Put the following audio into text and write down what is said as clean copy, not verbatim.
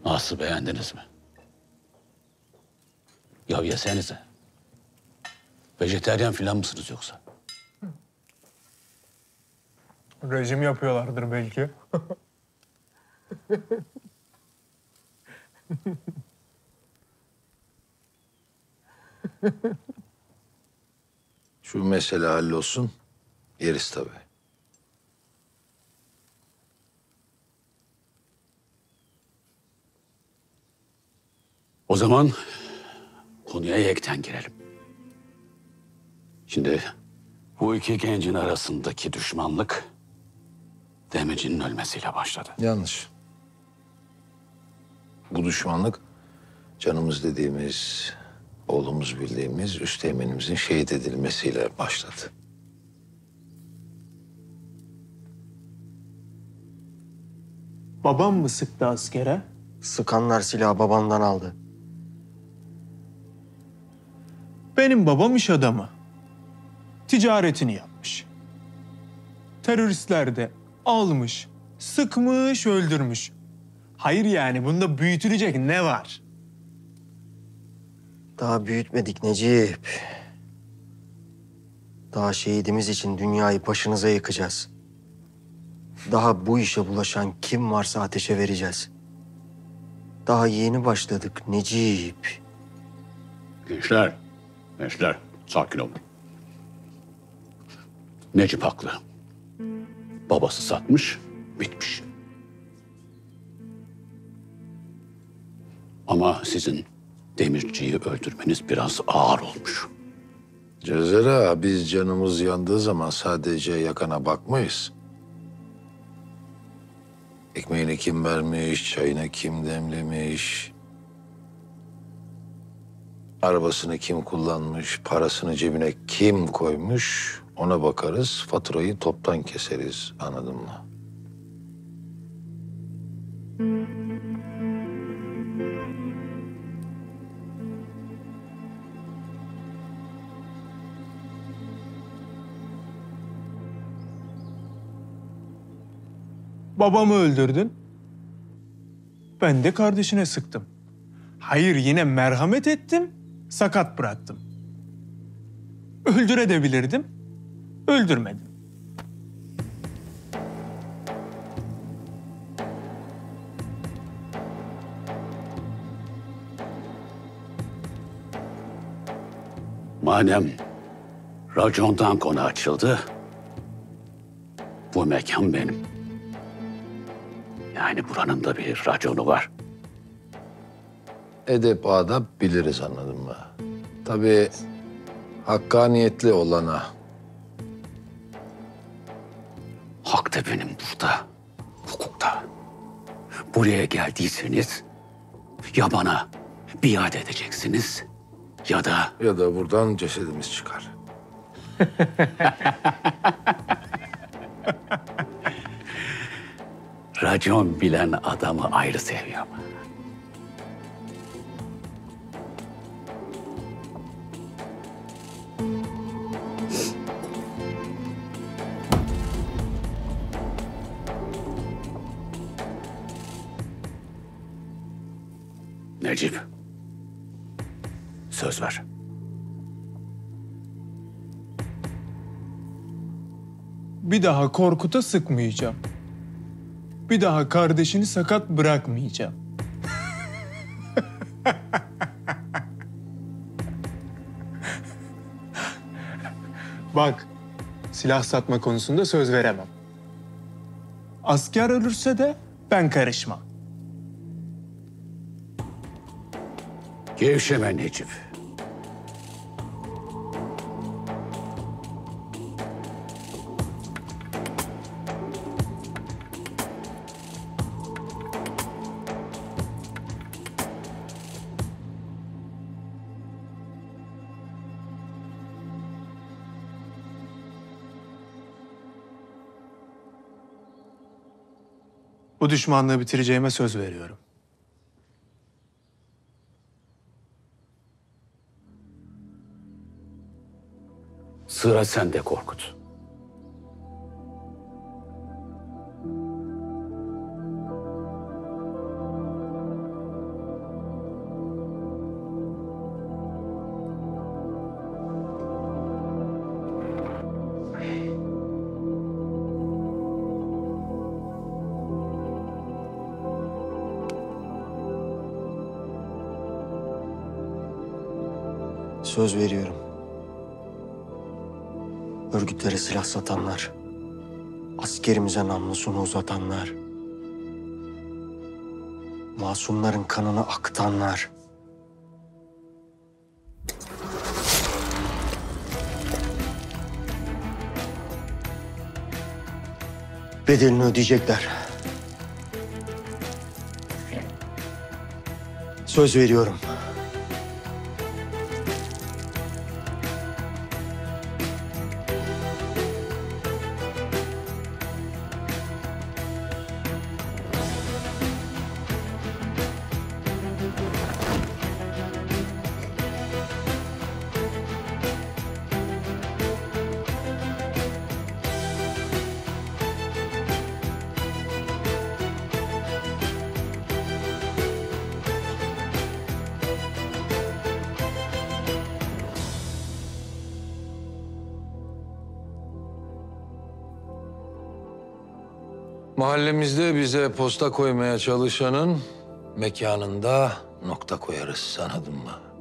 Nasıl, beğendiniz mi? Ya yesenize. Vejeteryan falan mısınız yoksa? Rejim yapıyorlardır belki. Şu mesele hallolsun, yeriz tabii. O zaman konuya yekten girelim. Şimdi bu iki gencin arasındaki düşmanlık Demirci'nin ölmesiyle başladı. Yanlış. Bu düşmanlık canımız dediğimiz, oğlumuz bildiğimiz üsteğmenimizin şehit edilmesiyle başladı. Babam mı sıktı askere? Sıkanlar silahı babamdan aldı. Benim babam iş adamı. Ticaretini yapmış. Teröristler de almış, sıkmış, öldürmüş. Hayır yani bunda büyütülecek ne var? Daha büyütmedik Necip. Daha şehidimiz için dünyayı başınıza yıkacağız. Daha bu işe bulaşan kim varsa ateşe vereceğiz. Daha yeni başladık Necip. Gençler sakin olun. Necip haklı. Babası satmış, bitmiş. Ama sizin Demirci'yi öldürmeniz biraz ağır olmuş. Cezera, biz canımız yandığı zaman sadece yakana bakmayız. Ekmeğini kim vermiş, çayını kim demlemiş, arabasını kim kullanmış, parasını cebine kim koymuş, ona bakarız, faturayı toptan keseriz, anladın mı? Babamı öldürdün. Ben de kardeşine sıktım. Hayır yine merhamet ettim, sakat bıraktım. Öldürebilirdim, öldürmedim. Madem racondan konu açıldı, bu mekan benim. Yani buranın da bir raconu var. Edep, adap biliriz, anladın mı? Tabii hakkaniyetli olana. Hak da benim burada, hukukta. Buraya geldiyseniz ya bana biat edeceksiniz ya da... Ya da buradan cesedimiz çıkar. Racon bilen adamı ayrı seviyorum. Necip, söz ver. Bir daha Korkut'a sıkmayacağım. Bir daha kardeşini sakat bırakmayacağım. Bak, silah satma konusunda söz veremem. Asker ölürse de ben karışmam. Gevşeme Necip. Bu düşmanlığı bitireceğime söz veriyorum. Sıra sende Korkut. söz veriyorum. Örgütlere silah satanlar, askerimize namlusunu uzatanlar, masumların kanını akıtanlar, bedelini ödeyecekler. Söz veriyorum. Mahallemizde bize posta koymaya çalışanın mekanında nokta koyarız, anladın mı?